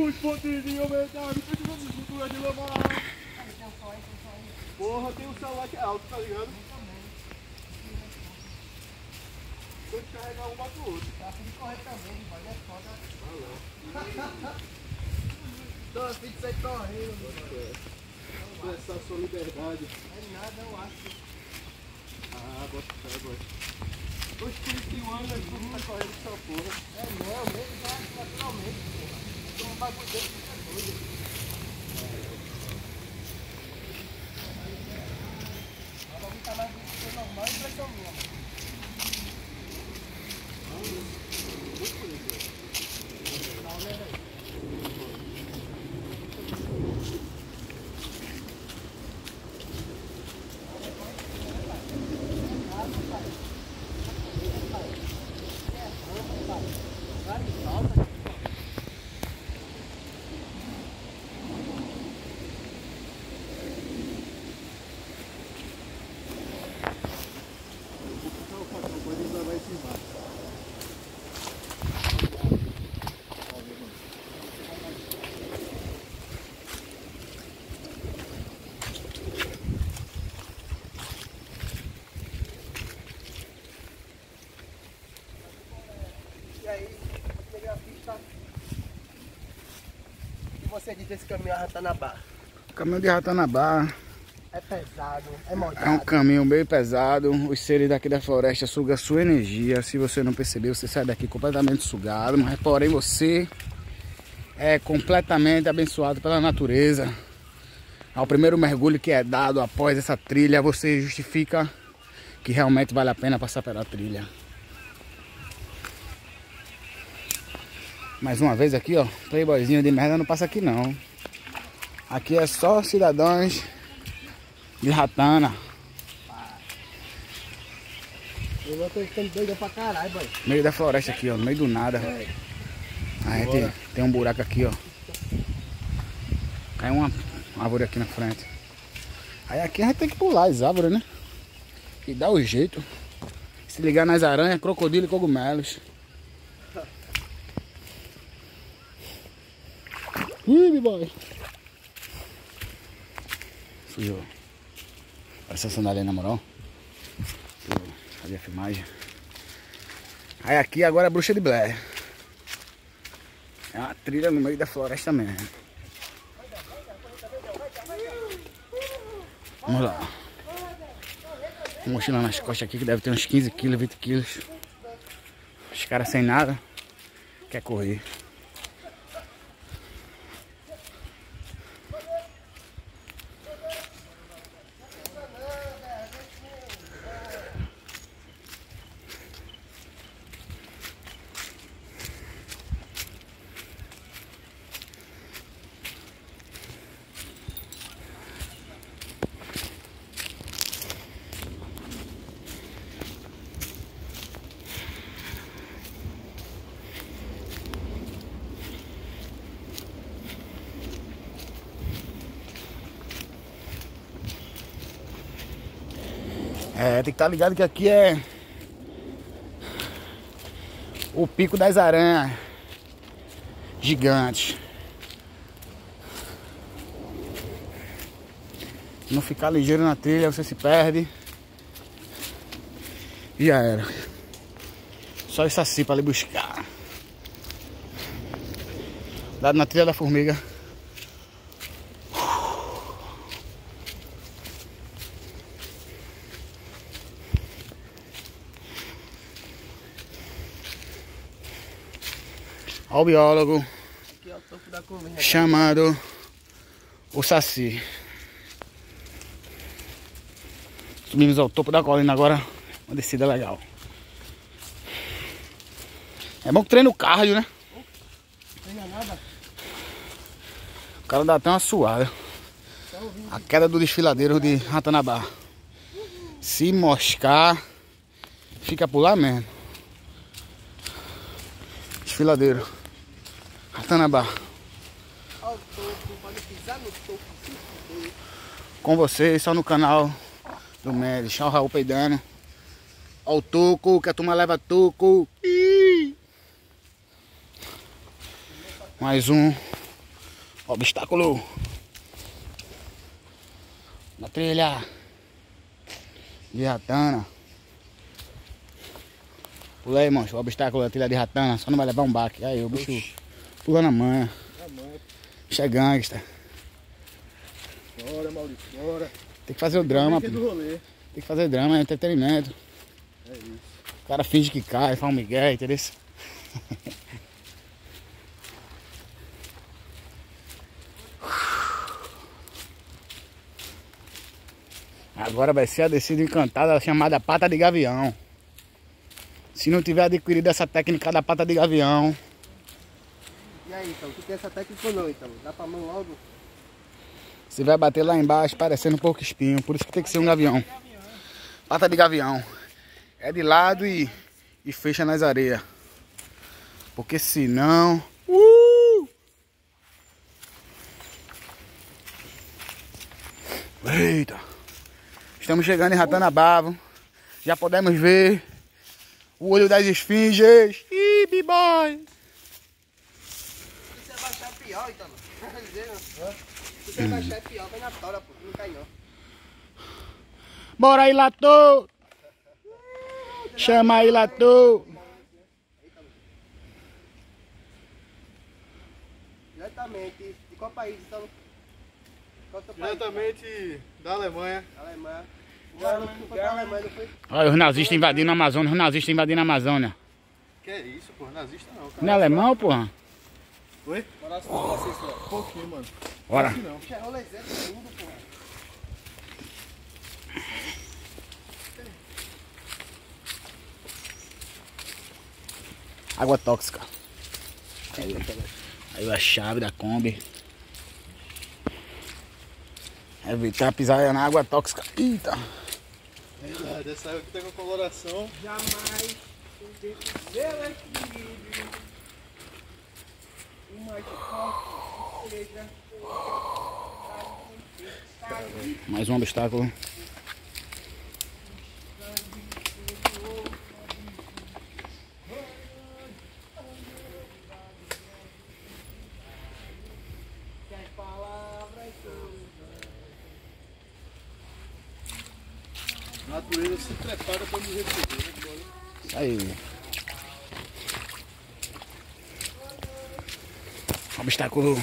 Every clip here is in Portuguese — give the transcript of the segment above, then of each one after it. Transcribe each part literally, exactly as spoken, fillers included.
os pontinhos aumentaram, precisamos de cultura de lomar. Porra, tem um celular que é alto, tá ligado? Tem que carregar um bato o outro. Tá afim de correr também, vai, é foda. Tô afim de sair correndo, mano. Essa sua liberdade. É nada, eu acho. Ah, bota fé, boy. Dois trinta e um anos, a gente tá correndo com essa porra. É não, mesmo já naturalmente, porra. Então um bagulho desse fica doido. O bagulho tá mais bonito que o normal e impressão minha, mano. Dá uma olhada aí. E aí, peguei a pista. E você diz desse caminho a Ratanabá? O caminho de Ratanabá é pesado, é molhado. É um caminho bem pesado. Os seres daqui da floresta sugam a sua energia. Se você não percebeu, você sai daqui completamente sugado. Mas porém você é completamente abençoado pela natureza. Ao primeiro mergulho que é dado após essa trilha, você justifica que realmente vale a pena passar pela trilha. Mais uma vez aqui, ó, playboyzinho de merda não passa aqui não. Aqui é só cidadãos de Ratana. Eu tô ficando doida pra caralho, boy. Meio da floresta aqui, ó, no meio do nada. É. A gente tem um buraco aqui, ó. Caiu uma árvore aqui na frente. Aí aqui a gente tem que pular as árvores, né? E dar o jeito. Se ligar nas aranhas, crocodilo e cogumelos. Ih, boy. Sujou. Essa sandália aí, na moral. Cadê a filmagem? Aí aqui agora é a Bruxa de Blair. É uma trilha no meio da floresta mesmo. Vamos lá. Uma mochila nas costas aqui que deve ter uns quinze quilos, vinte quilos. Os caras sem nada quer correr. É, tem que estar ligado que aqui é o pico das aranhas gigantes. Não ficar ligeiro na trilha, você se perde. E já era. Só isso assim para ali buscar. Dado na trilha da formiga. Ao biólogo aqui é o topo da colina, chamado o Saci. Subimos ao topo da colina agora, uma descida legal. É bom que treina o cardio, né? Não treina nada. O cara dá até uma suada. A queda do desfiladeiro de Ratanabá. Se moscar, fica por lá mesmo. Desfiladeiro Ratanabá. Com vocês, só no canal do Médio. Olha o Raul peidando. Olha o toco, que a turma leva toco. Ih! Mais um Obstáculo. Na trilha. De ratana. Pula aí, mancho. O obstáculo da trilha de ratana. Só não vai levar um baque. Aí, o bicho Oxi. Pula na manha. Bicho é gangsta. Bora, Maurício, bora. Tem que fazer o drama, pô. Tem que fazer drama, é entretenimento. É isso. O cara finge que cai, faz um migué, entendeu? Agora vai ser a descida encantada chamada pata de gavião. Se não tiver adquirido essa técnica da pata de gavião. E aí, então, tu tem essa técnica ou não, então? Dá pra mão logo? Você vai bater lá embaixo parecendo um pouco espinho. Por isso que tem que ser um gavião. Pata de gavião. É de lado e, e fecha nas areias. Porque senão... Uh! Eita! Estamos chegando em Ratanabá. Já podemos ver o olho das esfinges. Ih, b-boy! Se você abaixar é pior, então. Se você abaixar é pior, vai na tora, pô. Não cai não. Bora aí, Latô! Chama aí, Latô! Diretamente. De qual país, então? Qual teu país? Diretamente da Alemanha. Alemanha. Não, não foi pra Alemanha, não foi? Olha os nazistas invadindo a Amazônia, os nazistas invadindo a Amazônia. Que é isso, pô? Nazista não, cara. Não é alemão, porra? Oi? Bora assim, bora assim, só. Um pouquinho, mano. Bora. Não. Já rolezé tudo, porra. Água tóxica. Aí, aí a chave da Kombi. Evitar pisar na água tóxica. Eita. Verdade, essa água aqui tá com coloração. Jamais pelo equilíbrio. O mais forte seja Mais um obstáculo. A natureza se prepara para nos receber, né? Isso aí. Obstáculo.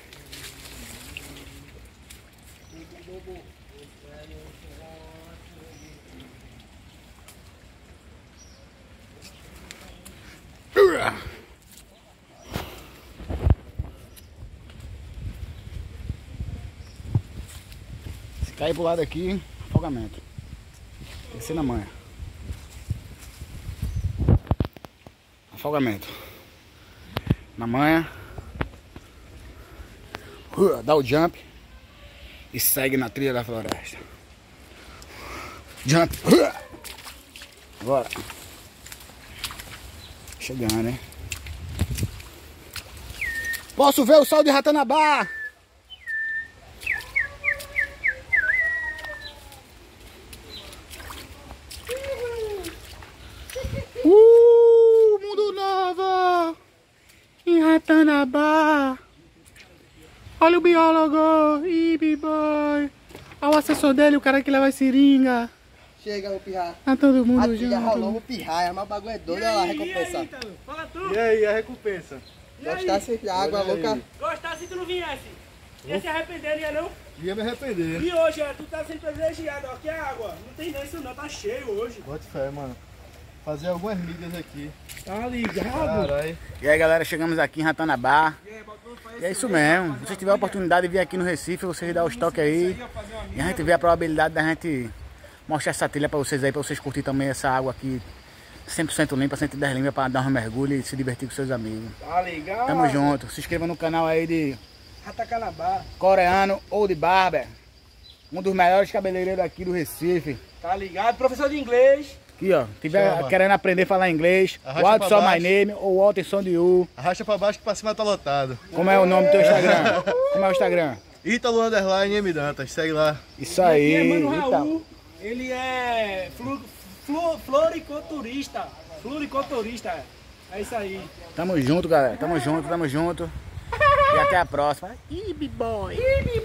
Se cair pro lado aqui, afogamento. Tem que ser na manha. Afogamento. Na manha. Uh, dá o jump. E segue na trilha da floresta. Jump. Uh. Agora. Chegando, hein? Posso ver o sol de Ratanabá? Uh, Mundo Novo! Em Ratanabá! Olha o biólogo! Ih, b-boy! Olha o assessor dele, o cara que leva a seringa! Chega, o pirra. Tá todo mundo A junto! trilha rolou, o pirraia, mas o bagulho é doido, olha lá a recompensa. Fala tu! E aí, a recompensa? Gostasse da água Olha aí. louca. Gostasse se tu não viesse. Ia se arrepender, não ia não? Ia me arrepender. E hoje, ó, tu tá sendo privilegiado, ó, aqui é água. Não tem nem isso não, tá cheio hoje. Bote fé, mano. Fazer algumas milhas aqui. Tá ligado? Caralho. E aí, galera, chegamos aqui em Ratanabá. E é isso mesmo. Se você tiver a oportunidade de vir aqui no Recife, vocês dão os toques aí. E a gente vê a probabilidade da gente mostrar essa trilha pra vocês aí, pra vocês curtirem também essa água aqui cem por cento limpa, cento e dez limpa, pra dar um mergulho e se divertir com seus amigos. Tá ligado? Tamo junto. Se inscreva no canal aí de Ratacanabá. Coreano Old Barber. Um dos melhores cabeleireiros aqui do Recife. Tá ligado? Professor de inglês. Aqui, ó. Tiver Chama. querendo aprender a falar inglês, Arrasta What pra Só My baixo. Name ou Walterson de U. Arrasta pra baixo que pra cima tá lotado. Como é o nome do teu Instagram? Como é o Instagram? Ítalo Underline M Dantas, segue lá. Isso Aqui aí. é Mano Eita. Raul. Ele é flu, flu, floriculturista. Floriculturista. É isso aí. Tamo junto, galera. Tamo junto, tamo junto. E até a próxima. Ibi boy.